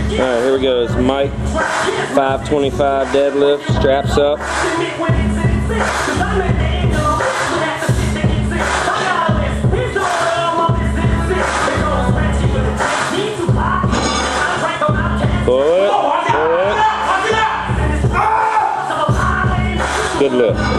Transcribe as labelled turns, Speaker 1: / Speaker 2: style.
Speaker 1: Alright, here we go. It's Mike, 525 deadlift, straps up. Pull it. Good lift.